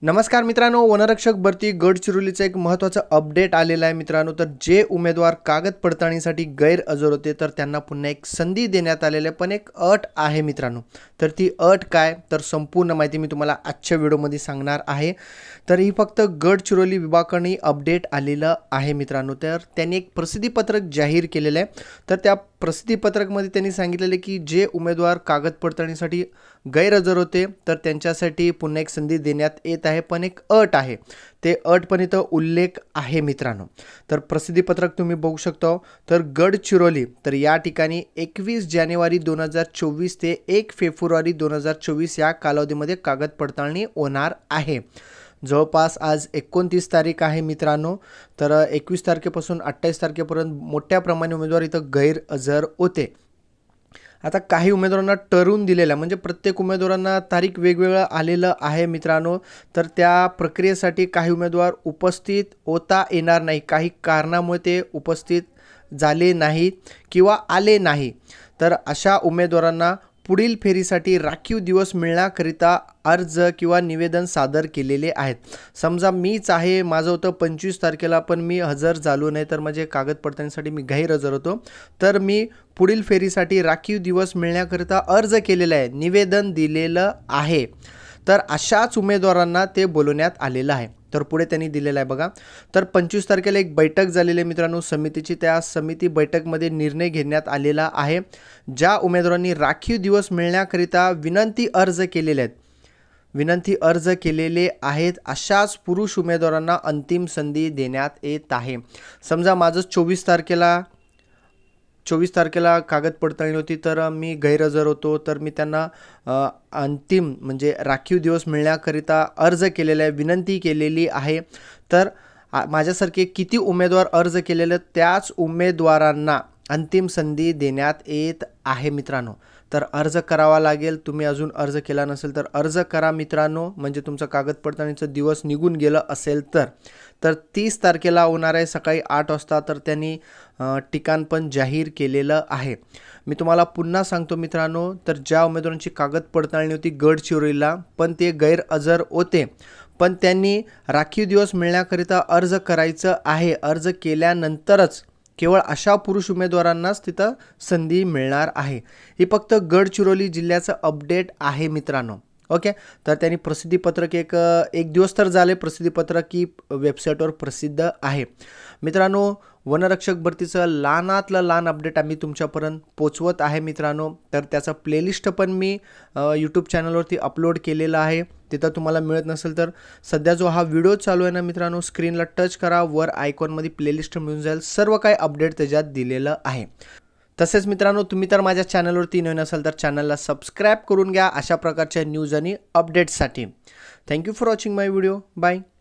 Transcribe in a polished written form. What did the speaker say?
नमस्कार मित्रांनो, वनरक्षक भरती गडचिरोलीचं एक महत्त्वाचं अपडेट आलेलं आहे मित्रांनो. तर जे उमेदवार कागद पडताळणीसाठी गैरहजर होते तर त्यांना पुन्हा एक संधी देण्यात आलेली आहे, पण एक अट आहे मित्रांनो. तर ती अट काय, तर संपूर्ण माहिती मी तुम्हाला आजच्या व्हिडिओमध्ये सांगणार आहे. तर ही फक्त गडचिरोली विभागाने अपडेट आलेलं आहे मित्रांनो. तर त्यांनी एक प्रसिद्धीपत्रक जाहीर केलेलं आहे. तर त्या प्रसिद्धीपत्रकमध्ये त्यांनी सांगितलेले की जे उमेदवार कागद पडताळणीसाठी गैरहजर होते तर त्यांच्यासाठी पुन्हा एक संधी देण्यात येत आहे, पण एक अट आहे. ते अट पण इथं उल्लेख आहे मित्रांनो. तर प्रसिद्धीपत्रक तुम्ही बघू शकता. तर गडचिरोली, तर या ठिकाणी 21 जानेवारी 2024 ते 1 फेब्रुवारी 2024 या कालावधीमध्ये कागद पडताळणी होणार आहे. जवळपास आज 29 तारीख आहे मित्रांनो. तर 21 तारखेपासून 28 तारखेपर्यंत मोठ्या प्रमाणे उमेदवार इथं गैरहजर होते. आता काही उमेदवारांना ठरवून दिलेलं, म्हणजे प्रत्येक उमेदवारांना तारीख वेगवेगळं आलेलं आहे मित्रांनो. तर त्या प्रक्रियेसाठी काही उमेदवार उपस्थित होता येणार नाही, काही कारणामुळे ते उपस्थित झाले नाहीत किंवा आले नाही. तर अशा उमेदवारांना पुढील फेरीसाठी राखीव दिवस मिळण्याकरिता अर्ज किंवा निवेदन सादर केलेले आहेत. समजा मीच आहे, माझं होतं 25 तारखेला, पण मी हजर झालो नाही, तर म्हणजे कागद पडताळणीसाठी मी गैरहजर होतो. तर मी पुढील फेरीसाठी राखीव दिवस मिळण्याकरिता अर्ज केलेला आहे, निवेदन दिलेलं आहे. तर अशाच उमेदवारांना ते बोलवण्यात आलेलं आहे. तर पुढे त्यांनी दिलेलं आहे बघा. तर 25 तारखेला एक बैठक झालेली आहे मित्रांनो समितीची. त्या समिती बैठकमध्ये निर्णय घेण्यात आलेला आहे. ज्या उमेदवारांनी राखीव दिवस मिळण्याकरिता विनंती अर्ज केलेले आहेत अशाच पुरुष उमेदवारांना अंतिम संधी देण्यात येत आहे. समजा माझं 24 तारखेला कागद पडताळणी होती, तर मी गैरहजर होतो, तर मी त्यांना अंतिम म्हणजे राखीव दिवस मिळण्याकरिता अर्ज केलेला आहे, विनंती केलेली आहे. तर माझ्यासारखे किती उमेदवार अर्ज केलेले त्याच उमेदवारांना अंतिम संधी देण्यात येत आहे मित्रांनो. तर अर्ज करावा लागेल. तुम्ही अजून अर्ज केला नसेल तर अर्ज करा मित्रांनो, म्हणजे तुमचं कागद पडताळणीचा दिवस निघून गेलं असेल तर 30 तारखेला होणार आहे सकाळी 8 वाजता. तर त्यांनी ठिकाण पण जाहीर केलेलं आहे. मी तुम्हाला पुन्हा सांगतो मित्रांनो, तर ज्या उमेदवारांची कागद पडताळणी होती गडचिरोलीला, पण ते गैरहजर होते, पण त्यांनी राखीव दिवस मिळण्याकरिता अर्ज करायचं आहे. अर्ज केल्यानंतरच केवळ अशा पुरुष उमेदवारांनाच तिथं संधी मिळणार आहे. ही फक्त गडचिरोली जिल्ह्याचं अपडेट आहे मित्रांनो. ओके. तर त्यांनी प्रसिद्धीपत्रक एक दिवस तर झाले, प्रसिद्धीपत्रक ही वेबसाईटवर प्रसिद्ध आहे मित्रांनो. वनरक्षक भरतीचं लहानातलं लहान अपडेट आम्ही तुमच्यापर्यंत पोचवत आहे मित्रांनो. तर त्याचा प्लेलिस्ट पण मी यूट्यूब चॅनलवरती अपलोड केलेला आहे. तिथं तुम्हाला मिळत नसेल तर सध्या जो हा व्हिडिओ चालू आहे ना मित्रांनो, स्क्रीनला टच करा, वर आयकॉनमध्ये प्लेलिस्ट मिळून जाईल. सर्व काही अपडेट त्याच्यात दिलेलं आहे. तसेच मित्रांनो, तुम्ही तर माझ्या चॅनलवरती नवीन असाल तर चॅनलला सबस्क्राईब करून घ्या अशा प्रकारच्या न्यूज आणि अपडेट्ससाठी. Thank you for watching my video. Bye.